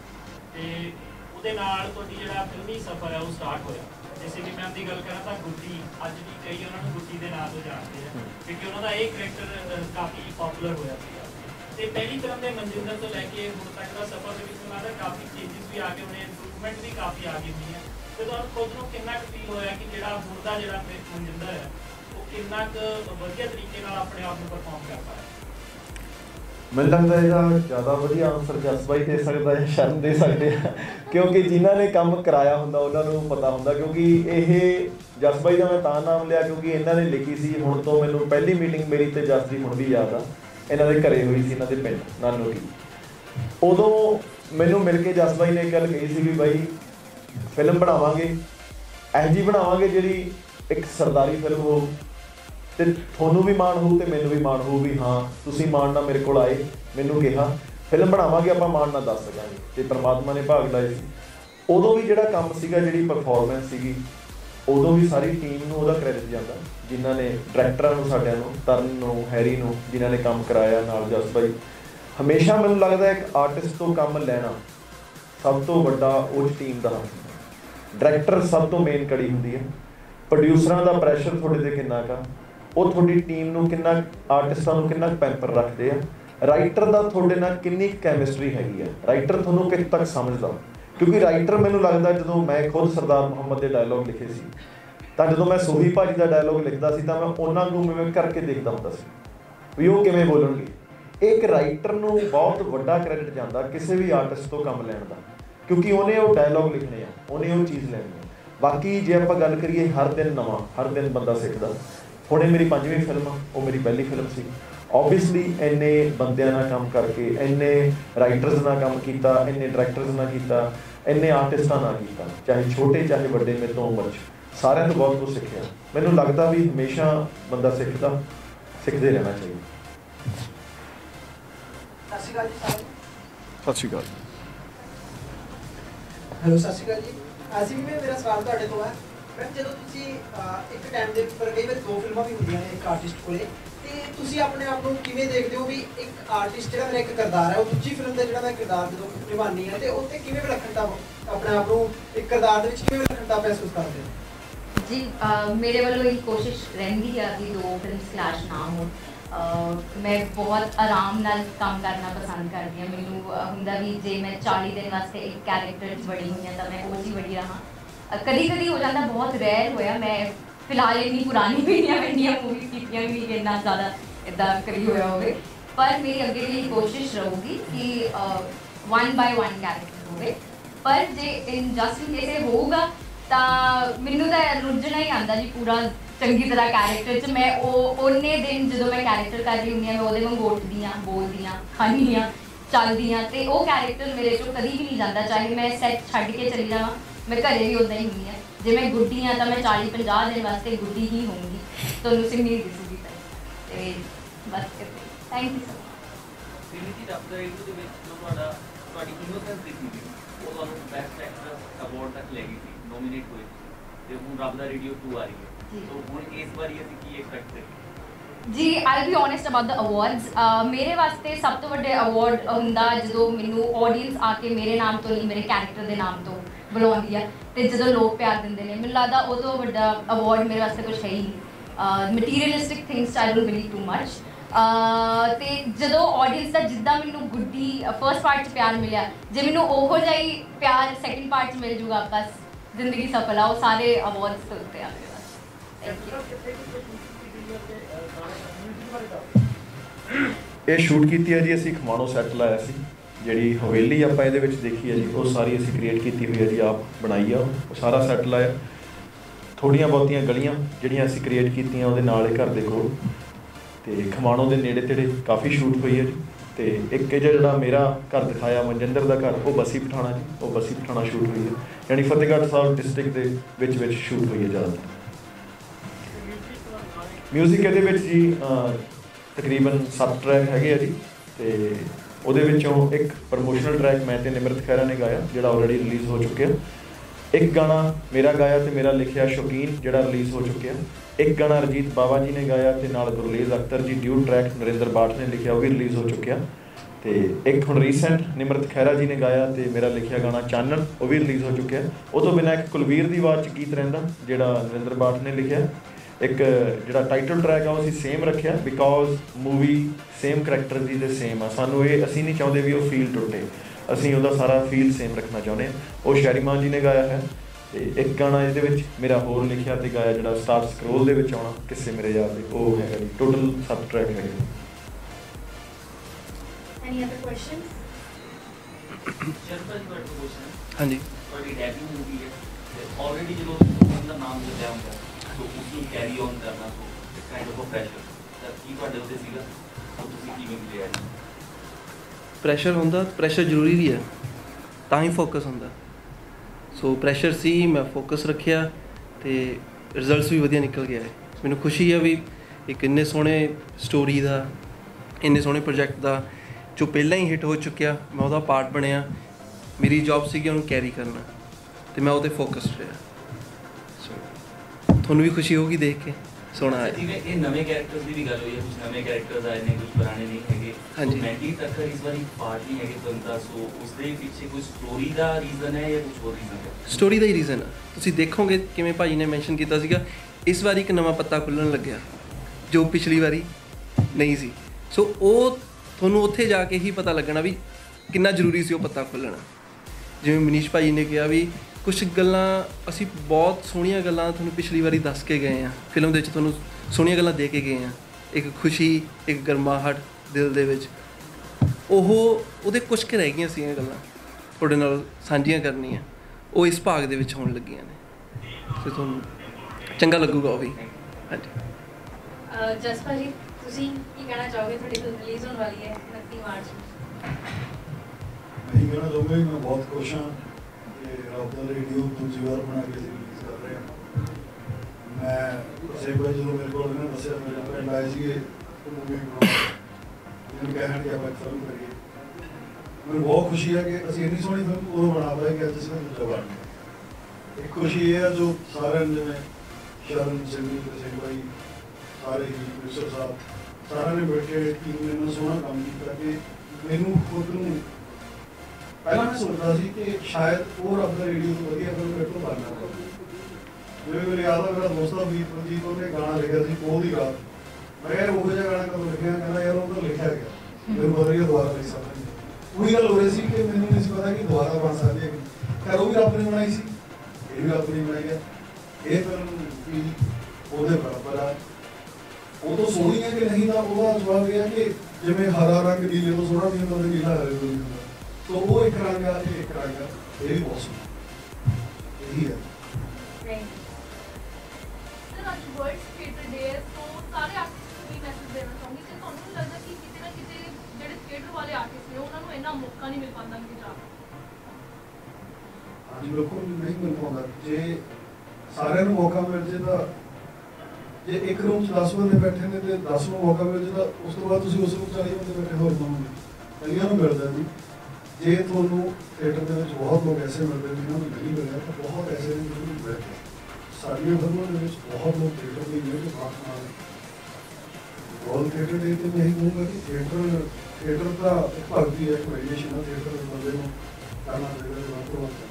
ਤੇ ਉਹਦੇ ਨਾਲ ਤੁਹਾਡੀ ਜਿਹੜਾ ਫਿਲਮੀ ਸਫ਼ਰ ਹੈ ਉਹ ਸਟਾਰਟ ਹੋਇਆ। ਜੈਸੇ ਕਿ ਮੈਂ ਆਪਣੀ ਗੱਲ ਕਰਾਂ ਤਾਂ ਗੁੱਡੀ, ਅੱਜ ਵੀ ਕਈ ਉਹਨਾਂ ਨੂੰ ਗੁੱਡੀ ਦੇ ਨਾਂ ਤੋਂ ਜਾਣਦੇ ਆ ਕਿਉਂਕਿ ਉਹਨਾਂ ਦਾ ਇਹ ਕਰੈਕਟਰ ਕਾਫੀ ਪਪੂਲਰ ਹੋਇਆ ਸੀਗਾ। ਤੇ ਪਹਿਲੀ ਫਿਲਮ ਦੇ ਮਨਜਿੰਦਰ ਤੋਂ ਲੈ ਕੇ ਹੁਣ ਤੱਕ ਦਾ ਸਫ਼ਰ ਦੇ ਵਿੱਚ ਉਹਨਾਂ ਦਾ ਕਾਫੀ ਚੇਂਜਸ ਵੀ ਆ ਗਏ ਹੋਣੇ, ਇੰਪਰੂਵਮੈਂਟ ਵੀ ਕਾਫੀ ਆ ਗਈ ਹੋਣੀ ਹੈ। ਤੇ ਤੁਹਾਨੂੰ ਖੁਦ ਨੂੰ ਕਿੰਨਾ ਕੁ ਫੀਲ ਹੋਇਆ ਕਿ ਜਿਹੜਾ ਹੁਣ ਦਾ ਜਿਹੜਾ ਮਨਜਿੰਦਰ ਹੈ ਉਹ ਕਿੰਨਾ ਕੁ ਵਧੀਆ ਤਰੀਕੇ ਨਾਲ ਆਪਣੇ ਆਪ ਨੂੰ ਪਰਫਾਰਮ ਕਰ ਪਾਇਆ? ਮੈਨੂੰ ਲੱਗਦਾ ਇਹਦਾ ਜ਼ਿਆਦਾ ਵਧੀਆ ਆਨਸਰ ਜਸ ਬਾਈ ਦੇ ਸਕਦਾ ਹੈ, ਸ਼ਰਨ ਦੇ ਸਕਦੇ ਆ, ਕਿਉਂਕਿ ਜਿਨ੍ਹਾਂ ਨੇ ਕੰਮ ਕਰਾਇਆ ਹੁੰਦਾ ਉਹਨਾਂ ਨੂੰ ਪਤਾ ਹੁੰਦਾ। ਕਿਉਂਕਿ ਇਹ ਜਸ ਬਾਈ ਦਾ ਮੈਂ ਤਾਂ ਨਾਮ ਲਿਆ ਕਿਉਂਕਿ ਇਹਨਾਂ ਨੇ ਲਿਖੀ ਸੀ। ਹੁਣ ਤੋਂ ਮੈਨੂੰ ਪਹਿਲੀ ਮੀਟਿੰਗ ਮੇਰੀ ਤੇ ਜਸ ਦੀ ਹੁਣ ਵੀ ਯਾਦ ਆ, ਇਹਨਾਂ ਦੇ ਘਰੇ ਹੋਈ ਸੀ, ਇਹਨਾਂ ਦੇ ਪਿੰਡ ਨਾਨੋਟੀ। ਉਦੋਂ ਮੈਨੂੰ ਮਿਲ ਕੇ ਜਸ ਬਾਈ ਨੇ ਇੱਕ ਗੱਲ ਕਹੀ ਸੀ ਵੀ ਬਾਈ ਫਿਲਮ ਬਣਾਵਾਂਗੇ, ਇਹੋ ਜਿਹੀ ਬਣਾਵਾਂਗੇ ਜਿਹੜੀ ਇੱਕ ਸਰਦਾਰੀ ਫਿਲਮ ਹੋ ਤੇ ਤੁਹਾਨੂੰ ਵੀ ਮਾਣ ਹੋਊ ਤੇ ਮੈਨੂੰ ਵੀ ਮਾਣ ਹੋਊ ਵੀ ਹਾਂ ਤੁਸੀਂ ਮਾਣ ਨਾਲ ਮੇਰੇ ਕੋਲ ਆਏ, ਮੈਨੂੰ ਕਿਹਾ ਫਿਲਮ ਬਣਾਵਾਂਗੇ, ਆਪਾਂ ਮਾਣ ਨਾਲ ਦੱਸ ਸਕਾਂਗੇ। ਤੇ ਪ੍ਰਮਾਤਮਾ ਨੇ ਭਾਗ ਲਾਏ ਸੀ। ਉਦੋਂ ਵੀ ਜਿਹੜਾ ਕੰਮ ਸੀਗਾ, ਜਿਹੜੀ ਪਰਫਾਰਮੈਂਸ ਸੀਗੀ, ਉਦੋਂ ਵੀ ਸਾਰੀ ਟੀਮ ਨੂੰ ਉਹਦਾ ਕ੍ਰੈਡਿਟ ਜਾਂਦਾ, ਜਿਨ੍ਹਾਂ ਨੇ ਡਾਇਰੈਕਟਰਾਂ ਨੂੰ, ਸਾਡਿਆਂ ਨੂੰ, ਤਰਨ ਨੂੰ, ਹੈਰੀ ਨੂੰ, ਜਿਨ੍ਹਾਂ ਨੇ ਕੰਮ ਕਰਾਇਆ ਨਾਲ ਜਸ ਬਾਈ। ਹਮੇਸ਼ਾ ਮੈਨੂੰ ਲੱਗਦਾ ਇੱਕ ਆਰਟਿਸਟ ਤੋਂ ਕੰਮ ਲੈਣਾ ਸਭ ਤੋਂ ਵੱਡਾ ਉਸ ਟੀਮ ਦਾ ਹੱਥ। ਡਾਇਰੈਕਟਰ ਸਭ ਤੋਂ ਮੇਨ ਕੜੀ ਹੁੰਦੀ ਹੈ। ਪ੍ਰੋਡਿਊਸਰਾਂ ਦਾ ਪ੍ਰੈਸ਼ਰ ਤੁਹਾਡੇ 'ਤੇ ਕਿੰਨਾ ਕੁ, ਉਹ ਤੁਹਾਡੀ ਟੀਮ ਨੂੰ ਕਿੰਨਾ, ਆਰਟਿਸਟਾਂ ਨੂੰ ਕਿੰਨਾ ਪੈਂਪਰ ਰੱਖਦੇ ਆ। ਰਾਈਟਰ ਦਾ ਤੁਹਾਡੇ ਨਾਲ ਕਿੰਨੀ ਕੈਮਿਸਟਰੀ ਹੈਗੀ ਆ, ਰਾਈਟਰ ਤੁਹਾਨੂੰ ਕਿੱਥੇ ਤੱਕ ਸਮਝਦਾ। ਕਿਉਂਕਿ ਰਾਈਟਰ ਮੈਨੂੰ ਲੱਗਦਾ, ਜਦੋਂ ਮੈਂ ਖੁਦ ਸਰਦਾਰ ਮੁਹੰਮਦ ਦੇ ਡਾਇਲੋਗ ਲਿਖੇ ਸੀ ਤਾਂ ਜਦੋਂ ਮੈਂ ਸੋਹੀ ਭਾਜੀ ਦਾ ਡਾਇਲੋਗ ਲਿਖਦਾ ਸੀ ਤਾਂ ਮੈਂ ਉਹਨਾਂ ਨੂੰ ਮੈਂ ਕਰਕੇ ਦੇਖਦਾ ਹੁੰਦਾ ਸੀ ਵੀ ਉਹ ਕਿਵੇਂ ਬੋਲਣਗੇ। ਇੱਕ ਰਾਈਟਰ ਨੂੰ ਬਹੁਤ ਵੱਡਾ ਕ੍ਰੈਡਿਟ ਜਾਂਦਾ ਕਿਸੇ ਵੀ ਆਰਟਿਸਟ ਤੋਂ ਕੰਮ ਲੈਣ ਦਾ, ਕਿਉਂਕਿ ਉਹਨੇ ਉਹ ਡਾਇਲੋਗ ਲਿਖਣੇ ਆ, ਉਹਨੇ ਉਹ ਚੀਜ਼ ਲੈਣੀ ਆ। ਬਾਕੀ ਜੇ ਆਪਾਂ ਗੱਲ ਕਰੀਏ ਹਰ ਦਿਨ ਨਵਾਂ, ਹਰ ਦਿਨ ਬੰਦਾ ਸਿੱਖਦਾ। ਹੁਣ ਇਹ ਮੇਰੀ 5ਵੀਂ ਫਿਲਮ ਆ, ਉਹ ਮੇਰੀ ਪਹਿਲੀ ਫਿਲਮ ਸੀ। ਓਬਵੀਅਸਲੀ ਇੰਨੇ ਬੰਦਿਆਂ ਨਾਲ ਕੰਮ ਕਰਕੇ, ਇੰਨੇ ਰਾਈਟਰਸ ਨਾਲ ਕੰਮ ਕੀਤਾ, ਇੰਨੇ ਡਾਇਰੈਕਟਰਸ ਨਾਲ ਕੀਤਾ, ਇੰਨੇ ਆਰਟਿਸਟਾਂ ਨਾਲ ਕੀਤਾ, ਚਾਹੇ ਛੋਟੇ ਚਾਹੇ ਵੱਡੇ, ਮੇਰੇ ਤੋਂ ਉਮਰ 'ਚ ਸਾਰਿਆਂ ਤੋਂ ਬਹੁਤ ਕੁਝ ਸਿੱਖਿਆ। ਮੈਨੂੰ ਲੱਗਦਾ ਵੀ ਹਮੇਸ਼ਾ ਬੰਦਾ ਸਿੱਖਦੇ ਰਹਿਣਾ ਚਾਹੀਦਾ। ਸਤਿ ਸ਼੍ਰੀ ਅਕਾਲ ਜੀ ਸਾਰਿਆਂ ਨੂੰ। ਸਤਿ ਸ਼੍ਰੀ ਅਕਾਲ। ਹੈਲੋ, ਸਤਿ ਸ਼੍ਰੀ ਅਕਾਲ ਜੀ। ਅਸੀਂ ਵੀ ਮੇਰਾ ਸਵਾਲ ਤੁਹਾਡੇ ਤੋਂ ਹੈ ਮੈਮ, ਜਦੋਂ ਤੁਸੀਂ ਇੱਕ ਟਾਈਮ ਦੇ ਉੱਪਰ ਕਈ ਵਾਰ 2 ਫਿਲਮਾਂ ਵੀ ਹੁੰਦੀਆਂ ਨੇ ਇੱਕ ਆਰਟਿਸਟ ਕੋਲੇ, ਤੇ ਤੁਸੀਂ ਆਪਣੇ ਆਪ ਨੂੰ ਕਿਵੇਂ ਦੇਖਦੇ ਹੋ ਵੀ ਇੱਕ ਆਰਟਿਸਟ ਜਿਹੜਾ ਮੇਰਾ ਇੱਕ ਕਿਰਦਾਰ ਹੈ, ਉਹ ਦੂਜੀ ਫਿਲਮ ਦਾ ਜਿਹੜਾ ਮੈਂ ਕਿਰਦਾਰ ਜਦੋਂ ਨਿਭਾਉਂਦੀ ਹਾਂ ਤੇ ਉੱਥੇ ਕਿਵੇਂ ਵਿਲੱਖਣਤਾ, ਆਪਣੇ ਆਪ ਨੂੰ ਇੱਕ ਕਿਰਦਾਰ ਦੇ ਵਿੱਚ ਕਿਵੇਂ ਵਿਲੱਖਣਤਾ ਮਹਿਸੂਸ ਕਰਦੇ ਹੋ? ਜੀ ਮੇਰੇ ਵੱਲੋਂ ਇਹ ਕੋਸ਼ਿਸ਼ ਰਹਿੰਦੀ ਆ ਕਿ 2 ਫਿਲਮਸ ਕਲੈਸ਼ ਨਾ ਹੋਣ। ਮੈਂ ਬਹੁਤ ਆਰਾਮ ਨਾਲ ਕੰਮ ਕਰਨਾ ਪਸੰਦ ਕਰਦੀ ਹਾਂ। ਮੈਨੂੰ ਹੁੰਦਾ ਵੀ ਜੇ ਮੈਂ 40 ਦਿਨ ਵਾਸਤੇ ਇੱਕ ਕੈਰੈਕਟਰ 'ਚ ਵੜੀ ਹੋਈ ਹਾਂ ਤਾਂ ਮੈਂ ਉਹ 'ਚ ਹੀ ਵੜੀ ਰਹਾਂ। ਕਦੀ ਕਦੀ ਹੋ ਜਾਂਦਾ, ਬਹੁਤ ਰੇਅਰ ਹੋਇਆ। ਮੈਂ ਫਿਲਹਾਲ ਇੰਨੀ ਪੁਰਾਣੀ ਵੀ ਨਹੀਂ, ਇੰਨੀਆਂ ਮੂਵੀਜ਼ ਕੀਤੀਆਂ ਵੀ ਨਹੀਂ, ਇੰਨਾ ਜ਼ਿਆਦਾ ਇੱਦਾਂ ਕਦੀ ਹੋਇਆ ਹੋਵੇ। ਪਰ ਮੇਰੀ ਅੱਗੇ ਦੀ ਕੋਸ਼ਿਸ਼ ਰਹੂਗੀ ਕਿ 1 by 1 ਕੈਰੈਕਟਰ ਹੋਵੇ। ਪਰ ਜੇ ਇਨ ਜਸਟ ਇਨ ਕੇਸ ਇਹ ਹੋਊਗਾ ਤਾਂ ਮੈਨੂੰ ਤਾਂ ਰੁੱਝਣਾ ਹੀ ਆਉਂਦਾ ਜੀ ਪੂਰਾ ਚੰਗੀ ਤਰ੍ਹਾਂ ਕੈਰੈਕਟਰ 'ਚ। ਮੈਂ ਉਹਨੇ ਦਿਨ ਜਦੋਂ ਮੈਂ ਕੈਰੈਕਟਰ ਕਰ ਰਹੀ ਹੁੰਦੀ ਹਾਂ, ਮੈਂ ਉਹਦੇ ਵਾਂਗ ਉੱਠਦੀ ਹਾਂ, ਬੋਲਦੀ ਹਾਂ, ਖਾਂਦੀ ਹਾਂ, ਚੱਲਦੀ ਹਾਂ, ਅਤੇ ਉਹ ਕੈਰੈਕਟਰ ਮੇਰੇ 'ਚੋਂ ਕਦੀ ਵੀ ਨਹੀਂ ਜਾਂਦਾ। ਚਾਹੇ ਮੈਂ ਸੈੱਟ ਛੱਡ ਕੇ ਚਲੀ ਜਾਵਾਂ, ਮੈਂ ਘਰੇ ਵੀ ਉੱਦਾਂ ਹੀ ਹੁੰਦੀ ਹਾਂ। ਜੇ ਮੈਂ ਗੁੱਡੀ ਹਾਂ ਤਾਂ ਮੈਂ 40-50 ਦਿਨ ਵਾਸਤੇ ਗੁੱਡੀ ਹੀ ਹੋਊਂਗੀ, ਤੁਹਾਨੂੰ ਸਿੰਮੀ ਦਿਸੂਗੀ। ਅਤੇ ਬਸ thank you so much. Simmi ji, ਰੱਬ ਦਾ ਰੇਡੀਓ ਦੇ ਵਿੱਚ ਤੁਹਾਡੀ ਇਨੋਸੈਂਸ ਦਿਖੀ ਸੀ, ਉਹ ਤੁਹਾਨੂੰ ਬੈਸਟ ਐਕਟਰ ਅਵਾਰਡ ਤੱਕ ਲੈ ਗਈ ਸੀ, ਨੋਮੀਨੇਟ ਹੋਈ ਸੀ। ਤੇ ਹੁਣ ਰੱਬ ਦਾ ਰੇਡੀਓ 2 ਆ ਰਹੀ ਹੈ, ਤਾਂ ਹੁਣ ਇਸ ਵਾਰੀ ਅਸੀਂ ਕੀ ਐਕਸਪੈਕਟ ਕਰੀਏ? ਜੀ I be honest about the awards. ਮੇਰੇ ਵਾਸਤੇ ਸਭ ਤੋਂ ਵੱਡੇ ਅਵਾਰਡ ਹੁੰਦਾ ਜਦੋਂ ਮੈਨੂੰ ਆਡੀਅנס ਆ ਕੇ ਮੇਰੇ ਨਾਮ ਤੋਂ ਨਹੀਂ, ਮੇਰੇ ਕੈਰੈਕਟਰ ਦੇ ਨਾਮ ਤੋਂ ਬੁਲਾਉਂਦੀ ਆ, ਅਤੇ ਜਦੋਂ ਲੋਕ ਪਿਆਰ ਦਿੰਦੇ ਨੇ। ਮੈਨੂੰ ਲੱਗਦਾ ਉਹ ਤੋਂ ਵੱਡਾ ਅਵਾਰਡ ਮੇਰੇ ਵਾਸਤੇ ਕੁਛ ਹੈ ਹੀ ਨਹੀਂ। Materialistic things I don't believe too much. ਅਤੇ ਜਦੋਂ ਆਡੀਅנס ਦਾ ਜਿੱਦਾਂ ਮੈਨੂੰ ਗੁੱਡੀ ਫਸਟ ਪਾਰਟ 'ਚ ਪਿਆਰ ਮਿਲਿਆ, ਜੇ ਮੈਨੂੰ ਉਹੋ ਜਿਹਾ ਹੀ ਪਿਆਰ ਸੈਕਿੰਡ ਪਾਰਟ 'ਚ ਮਿਲ ਜੂਗਾ, ਬਸ ਜ਼ਿੰਦਗੀ ਸਫਲ ਆ। ਉਹ ਸਾਰੇ ਅਵਾਰਡਸ ਦੇ ਉੱਤੇ ਆ ਮੇਰੇ ਵਾਸਤੇ। ਇਹ ਸ਼ੂਟ ਕੀਤੀ ਹੈ ਜੀ ਅਸੀਂ ਖਮਾਣੋ ਸੈੱਟ ਲਾਇਆ ਸੀ। ਜਿਹੜੀ ਹਵੇਲੀ ਆਪਾਂ ਇਹਦੇ ਵਿੱਚ ਦੇਖੀ ਹੈ ਜੀ, ਉਹ ਸਾਰੀ ਅਸੀਂ ਕ੍ਰੀਏਟ ਕੀਤੀ ਹੋਈ ਹੈ ਜੀ, ਆਪ ਬਣਾਈ ਆ। ਉਹ ਸਾਰਾ ਸੈੱਟ ਲਾਇਆ। ਥੋੜ੍ਹੀਆਂ ਬਹੁਤੀਆਂ ਗਲੀਆਂ ਜਿਹੜੀਆਂ ਅਸੀਂ ਕ੍ਰੀਏਟ ਕੀਤੀਆਂ ਉਹਦੇ ਨਾਲ ਘਰ ਦੇ ਕੋਲ, ਅਤੇ ਖਮਾਣੋ ਦੇ ਨੇੜੇ ਤੇੜੇ ਕਾਫੀ ਸ਼ੂਟ ਹੋਈ ਹੈ ਜੀ। ਅਤੇ ਇੱਕ ਜਿਹੜਾ ਮੇਰਾ ਘਰ ਦਿਖਾਇਆ ਮਨਜਿੰਦਰ ਦਾ ਘਰ, ਉਹ ਬਸੀ ਪਠਾਣਾ ਜੀ, ਉਹ ਬਸੀ ਪਠਾਣਾ ਸ਼ੂਟ ਹੋਈ ਹੈ, ਯਾਨੀ ਫਤਿਹਗੜ੍ਹ ਸਾਹਿਬ ਡਿਸਟ੍ਰਿਕਟ ਦੇ ਵਿੱਚ ਸ਼ੂਟ ਹੋਈ ਹੈ ਜ਼ਿਆਦਾਤਰ। ਮਿਊਜ਼ਿਕ ਇਹਦੇ ਵਿੱਚ ਜੀ ਤਕਰੀਬਨ 7 ਟਰੈਕ ਹੈਗੇ ਆ ਜੀ, ਅਤੇ ਉਹਦੇ ਵਿੱਚੋਂ ਇੱਕ ਪ੍ਰਮੋਸ਼ਨਲ ਟਰੈਕ ਮੈਂ ਅਤੇ ਨਿਮਰਤ ਖਹਿਰਾ ਨੇ ਗਾਇਆ, ਜਿਹੜਾ ਆਲਰੇਡੀ ਰਿਲੀਜ਼ ਹੋ ਚੁੱਕਿਆ। ਇੱਕ ਗਾਣਾ ਮੇਰਾ ਗਾਇਆ ਅਤੇ ਮੇਰਾ ਲਿਖਿਆ ਸ਼ੌਕੀਨ, ਜਿਹੜਾ ਰਿਲੀਜ਼ ਹੋ ਚੁੱਕਿਆ। ਇੱਕ ਗਾਣਾ ਰਜੀਤ ਬਾਵਾ ਜੀ ਨੇ ਗਾਇਆ ਅਤੇ ਨਾਲ ਗੁਰਲੇਜ਼ ਅਖਤਰ ਜੀ, ਡਿਊਟ ਟਰੈਕ ਨਰਿੰਦਰ ਬਾਠ ਨੇ ਲਿਖਿਆ, ਉਹ ਵੀ ਰਿਲੀਜ਼ ਹੋ ਚੁੱਕਿਆ। ਤੇ ਇੱਕ ਹੁਣ ਰੀਸੈਂਟ ਨਿਮਰਤ ਖਹਿਰਾ ਜੀ ਨੇ ਗਾਇਆ ਤੇ ਮੇਰਾ ਲਿਖਿਆ ਗਾਣਾ ਚਾਨਣ, ਉਹ ਵੀ ਰਿਲੀਜ਼ ਹੋ ਚੁੱਕਿਆ। ਉਹ ਤੋਂ ਬਿਨਾਂ ਇੱਕ ਕੁਲਵੀਰ ਦੀ ਆਵਾਜ਼ 'ਚ ਗੀਤ ਰਹਿੰਦਾ ਜਿਹੜਾ ਨਰਿੰਦਰ ਬਾਠ ਨੇ ਲਿਖਿਆ। ਇੱਕ ਜਿਹੜਾ ਟਾਈਟਲ ਟਰੈਕ ਆ ਉਹ ਅਸੀਂ ਸੇਮ ਰੱਖਿਆ ਬਿਕੋਜ਼ ਮੂਵੀ ਸੇਮ ਕਰੈਕਟਰ ਦੀ ਤੇ ਸੇਮ ਆ। ਸਾਨੂੰ ਇਹ ਅਸੀਂ ਨਹੀਂ ਚਾਹੁੰਦੇ ਵੀ ਉਹ ਫੀਲ ਟੁੱਟੇ, ਅਸੀਂ ਉਹਦਾ ਸਾਰਾ ਫੀਲ ਸੇਮ ਰੱਖਣਾ ਚਾਹੁੰਦੇ ਹਾਂ। ਉਹ ਸ਼ੈਰੀ ਮਾਨ ਜੀ ਨੇ ਗਾਇਆ ਹੈ। ਤੇ ਇੱਕ ਗਾਣਾ ਇਹਦੇ ਵਿੱਚ ਮੇਰਾ ਹੋਰ ਲਿਖਿਆ ਤੇ ਗਾਇਆ ਜਿਹੜਾ ਸਟਾਰ ਸਕਰੋਲ ਦੇ ਵਿੱਚ ਆਉਣਾ, ਕਿਸੇ ਮੇਰੇ ਯਾਰ ਦੇ, ਉਹ ਹੈਗਾ ਜੀ। ਟੋਟਲ 7 ਟਰੈਕ ਹੈਗੇ। Any other questions? Sherpa ji ਤੁਹਾਡਾ ਕੁਐਸਚਨ ਹਾਂਜੀ। ਤੁਹਾਡੀ ਡੈਬਿਊ ਮੂਵੀ ਹੈ ਤੇ ਆਲਰੇਡੀ ਜਦੋਂ ਫਿਲਮ ਦਾ ਨਾਮ ਲਿਆ ਹੁੰਦਾ ਸੋ ਉਸ ਨੂੰ ਕੈਰੀ ਔਨ ਕਰਨਾ so it's kind of a pressure, ਤਾਂ ਕੀ ਤੁਹਾਡੇ ਉੱਤੇ ਸੀਗਾ ਸੋ ਤੁਸੀਂ ਕਿਵੇਂ ਲਿਆ ਜੀ? ਪ੍ਰੈਸ਼ਰ ਹੁੰਦਾ, ਪ੍ਰੈਸ਼ਰ ਜ਼ਰੂਰੀ ਵੀ ਹੈ, ਤਾਂ ਹੀ ਫੋਕਸ ਹੁੰਦਾ। ਸੋ ਪ੍ਰੈਸ਼ਰ ਸੀ, ਮੈਂ ਫੋਕਸ ਰੱਖਿਆ ਤੇ ਰਿਜ਼ਲਟਸ ਵੀ ਵਧੀਆ ਨਿਕਲ ਗਿਆ ਹੈ। ਮੈਨੂੰ ਖੁਸ਼ੀ ਹੈ ਵੀ ਇੱਕ ਇੰਨੇ ਸੋਹਣੇ ਸਟੋਰੀ ਦਾ, ਇੰਨੇ ਸੋਹਣੇ ਪ੍ਰੋਜੈਕਟ ਦਾ ਜੋ ਪਹਿਲਾਂ ਹੀ ਹਿੱਟ ਹੋ ਚੁੱਕਿਆ, ਮੈਂ ਉਹਦਾ ਪਾਰਟ ਬਣਿਆ। ਮੇਰੀ ਜੌਬ ਸੀਗੀ ਉਹਨੂੰ ਕੈਰੀ ਕਰਨਾ ਤੇ ਮੈਂ ਉਹ 'ਤੇ ਫੋਕਸਡ ਰਿਹਾ। ਸੋ ਤੁਹਾਨੂੰ ਵੀ ਖੁਸ਼ੀ ਹੋਊਗੀ ਦੇਖ ਕੇ, ਸੋਹਣਾ ਹੈ। ਜਿਵੇਂ ਇਹ ਨਵੇਂ ਕੈਰੈਕਟਰਸ ਦੀ ਵੀ ਗੱਲ ਹੋਈ ਹੈ, ਕੁਝ ਨਵੇਂ ਕੈਰੈਕਟਰਸ ਆਏ ਨੇ, ਕੁਝ ਪੁਰਾਣੇ ਨਹੀਂ ਹੈਗੇ। ਹਾਂਜੀ। ਮੈਂਡੀ ਤੱਕਰ ਇਸ ਵਾਰੀ ਪਾਰਟ ਨਹੀਂ ਹੈਗੇ ਫਿਲਮ ਦਾ, ਸੋ ਉਸ ਦੇ ਪਿੱਛੇ ਕੁਝ ਸਟੋਰੀ ਦਾ ਰੀਜ਼ਨ ਹੈ ਜਾਂ ਕੁਝ ਹੋਰ ਰੀਜ਼ਨ ਹੈ? ਸਟੋਰੀ ਦਾ ਹੀ ਰੀਜ਼ਨ ਆ। ਤੁਸੀਂ ਦੇਖੋਗੇ ਕਿਵੇਂ ਭਾਜੀ ਨੇ ਮੈਂਸ਼ਨ ਕੀਤਾ ਸੀਗਾ, ਇਸ ਵਾਰੀ ਇੱਕ ਨਵਾਂ ਪੱਤਾ ਖੁੱਲ੍ਹਣ ਲੱਗਿਆ ਜੋ ਪਿਛਲੀ ਵਾਰੀ ਨਹੀਂ ਸੀ। ਸੋ ਉਹ ਤੁਹਾਨੂੰ ਉੱਥੇ ਜਾ ਕੇ ਹੀ ਪਤਾ ਲੱਗਣਾ ਵੀ ਕਿੰਨਾ ਜ਼ਰੂਰੀ ਸੀ ਉਹ ਪੱਤਾ ਖੋਲ੍ਹਣਾ। ਜਿਵੇਂ ਮਨੀਸ਼ ਭਾਜੀ ਨੇ ਕਿਹਾ ਵੀ ਕੁਛ ਗੱਲਾਂ ਅਸੀਂ ਬਹੁਤ ਸੋਹਣੀਆਂ ਗੱਲਾਂ ਤੁਹਾਨੂੰ ਪਿਛਲੀ ਵਾਰੀ ਦੱਸ ਕੇ ਗਏ ਹਾਂ, ਫਿਲਮ ਦੇ ਵਿੱਚ ਤੁਹਾਨੂੰ ਸੋਹਣੀਆਂ ਗੱਲਾਂ ਦੇ ਕੇ ਗਏ ਹਾਂ। ਇੱਕ ਖੁਸ਼ੀ, ਇੱਕ ਗਰਮਾਹਟ ਦਿਲ ਦੇ ਵਿੱਚ, ਉਹਦੇ ਕੁਛ ਕੁ ਰਹਿ ਗਈਆਂ ਸੀਗੀਆਂ ਗੱਲਾਂ ਤੁਹਾਡੇ ਨਾਲ ਸਾਂਝੀਆਂ ਕਰਨੀਆਂ, ਉਹ ਇਸ ਭਾਗ ਦੇ ਵਿੱਚ ਹੋਣ ਲੱਗੀਆਂ ਨੇ। ਤੇ ਤੁਹਾਨੂੰ ਚੰਗਾ ਲੱਗੂਗਾ ਉਹ ਵੀ। ਹਾਂਜੀ। ਜਸ ਭਾਜੀ, ਤੁਸੀਂ ਕੀ ਕਹਿਣਾ ਚਾਹੋਗੇ? ਤੁਹਾਡੀ ਫਿਲਮ ਰਿਲੀਜ਼ ਹੋਣ ਵਾਲੀ ਹੈ 29 ਮਾਰਚ ਨੂੰ। ਨਹੀਂ ਕਹਿਣਾ ਚਾਹੂੰਗਾ ਕਿ ਮੈਂ ਬਹੁਤ ਖੁਸ਼ ਹਾਂ ਕਿ ਰੱਬ ਦਾ ਰੇਡੀਓ ਦੂਜੀ ਵਾਰ ਬਣਾ ਕੇ ਅਸੀਂ ਰਿਲੀਜ਼ ਕਰ ਰਹੇ ਹਾਂ। ਮੈਂ ਸੇਵਾ ਜਦੋਂ ਮੇਰੇ ਕੋਲ ਇਹਨਾਂ ਦੱਸਿਆ, ਮੇਰੇ ਫਰੈਂਡ ਆਏ ਸੀਗੇ ਮੂਵੀ ਮੈਨੂੰ ਕਹਿਣ ਕਿ ਆਪਾਂ ਫਿਲਮ ਕਰੀਏ। ਮੈਨੂੰ ਬਹੁਤ ਖੁਸ਼ੀ ਹੈ ਕਿ ਅਸੀਂ ਇੰਨੀ ਸੋਹਣੀ ਫਿਲਮ ਉਦੋਂ ਬਣਾ ਪਾਏ ਕਿ ਅੱਜ ਅਸੀਂ ਦੂਜਾ ਬਣ ਗਏ। ਇੱਕ ਖੁਸ਼ੀ ਇਹ ਹੈ ਜੋ ਸਾਰਿਆਂ ਨੂੰ, ਜਿਵੇਂ ਸ਼ਰਨ ਸਿੰਘ ਸਿੰਘ ਭਾਈ, ਸਾਰੇ ਹੀ ਪ੍ਰੋਡਿਊਸਰ ਸਾਹਿਬ, ਸਾਰਿਆਂ ਨੇ ਮਿਲ ਕੇ ਟੀਮ ਨੇ ਇੰਨਾ ਸੋਹਣਾ ਕੰਮ ਕੀਤਾ ਕਿ ਮੈਨੂੰ ਖੁਦ ਨੂੰ ਪਹਿਲਾਂ ਮੈਂ ਸੋਚਦਾ ਸੀ ਕਿ ਸ਼ਾਇਦ ਉਹ ਰੱਬ ਦਾ ਰੇਡੀਓ ਤੋਂ ਵਧੀਆ ਫਿਲਮ ਮੇਰੇ ਤੋਂ ਬਣਨਾ ਪਵੇ। ਜਿਵੇਂ ਮੇਰੇ ਯਾਦ ਆ, ਮੇਰਾ ਦੋਸਤ ਵੀਰ ਪ੍ਰਦੀਪ, ਉਹਨੇ ਗਾਣਾ ਲਿਖਿਆ ਸੀ ਕੋਹ ਦੀ ਰਾਤ। ਮੈਂ ਯਾਰ ਉਹੋ ਜਿਹਾ ਗਾਣਾ ਕਦੋਂ ਲਿਖਿਆ? ਕਹਿੰਦਾ ਯਾਰ ਉਹ ਤਾਂ ਲਿਖਿਆ ਗਿਆ, ਮੈਨੂੰ ਪਤਾ ਹੀ ਦੁਬਾਰਾ ਲਿਖ ਸਕਦਾ ਨਹੀਂ। ਉਹੀ ਗੱਲ ਹੋ ਰਹੀ ਸੀ ਕਿ ਮੈਨੂੰ ਨਹੀਂ ਸੀ ਪਤਾ ਕਿ ਦੁਬਾਰਾ ਬਣ ਸਕਦੀ ਹੈ। ਖੈਰ ਉਹ ਵੀ ਰੱਬ ਨੇ ਬਣਾਈ ਸੀ, ਇਹ ਵੀ ਰੱਬ ਨੇ ਬਣਾਈ ਹੈ। ਇਹ ਫਿਲਮ ਵੀ ਉਹਦੇ ਬਰਾਬਰ ਆ। ਉਹ ਤੋਂ ਸੋਹਣੀ ਹੈ ਕਿ ਨਹੀਂ, ਤਾਂ ਉਹਦਾ ਜਵਾਬ ਇਹ ਹੈ ਕਿ ਜਿਵੇਂ ਹਰਾ ਰੰਗ ਨੀਲੇ ਤੋਂ ਸੋਹਣਾ ਨਹੀਂ ਹੁੰਦਾ, ਨੀਲਾ ਹਰੇ ਤੋਂ ਨਹੀਂ ਹੁੰਦਾ। ਸੋ ਉਹ ਇੱਕ ਰੰਗ ਆ, ਇਹ ਇੱਕ ਰੰਗ ਆ, ਇਹ ਵੀ ਬਹੁਤ ਸੋਹਣਾ ਇਹੀ ਹੈ। ਸਰ, ਅੱਜ ਵਰਲਡ ਥੀਏਟਰ ਡੇ ਹੈ, ਸੋ ਸਾਰੇ ਆਰਟਿਸਟ ਨੂੰ ਵੀ ਮੈਸੇਜ ਦੇਣਾ ਚਾਹੁੰਦੀ ਕਿ ਤੁਹਾਨੂੰ ਨਹੀਂ ਲੱਗਦਾ ਕਿ ਕਿਤੇ ਨਾ ਕਿਤੇ ਜਿਹੜੇ ਥੀਏਟਰ ਵਾਲੇ ਆਰਟਿਸਟ ਨੇ ਉਹਨਾਂ ਨੂੰ ਇੰਨਾ ਮੌਕਾ ਨਹੀਂ ਮਿਲ ਪਾਉਂਦਾ ਕਿ ਜਾ ਹਾਂਜੀ, ਬਿਲਕੁਲ ਨਹੀਂ ਮਿਲ ਪਾਉਂਦਾ। ਜੇ ਸਾਰਿਆਂ ਨੂੰ ਮੌਕਾ ਮਿਲ ਜੇ ਤਾਂ, ਜੇ ਇੱਕ ਰੂਮ 'ਚ 10 ਬੰਦੇ ਬੈਠੇ ਨੇ ਤੇ 10 ਨੂੰ ਮੌਕਾ ਮਿਲ ਜੇ ਤਾਂ ਉਸ ਤੋਂ ਬਾਅਦ ਤੁਸੀਂ ਉਸ ਨੂੰ 40 ਬੰਦੇ ਬੈਠੇ ਹੋਰ ਪਾਉਂਗੇ, ਕਈਆਂ ਨੂੰ ਮਿਲਦਾ ਜੀ। ਜੇ ਤੁਹਾਨੂੰ ਥੀਏਟਰ ਦੇ ਵਿੱਚ ਬਹੁਤ ਲੋਕ ਐਸੇ ਮਿਲਦੇ ਜਿਹਨਾਂ ਨੂੰ ਨਹੀਂ ਮਿਲਿਆ, ਤਾਂ ਬਹੁਤ ਐਸੇ ਨੇ ਜਿਹਨਾਂ ਨੂੰ ਮਿਲ ਗਿਆ। ਸਾਡੀਆਂ ਫਿਲਮਾਂ ਦੇ ਵਿੱਚ ਬਹੁਤ ਲੋਕ ਥੀਏਟਰ ਦੇ ਜਿਹੜੇ ਬਾਤ ਨਾਲ ਵਰਲਡ ਥੀਏਟਰ ਡੇ 'ਤੇ ਮੈਂ ਇਹੀ ਕਹੂੰਗਾ ਕਿ ਥੀਏਟਰ ਦਾ ਇੱਕ ਭਗਤੀ ਹੈ, ਇੱਕ ਮੈਡੀਟੇਸ਼ਨ ਹੈ। ਥੀਏਟਰ ਦੇ ਬੰਦੇ ਨੂੰ ਕਰਨਾ ਚਾਹੀਦਾ, ਵੱਧ ਤੋਂ ਵੱਧ।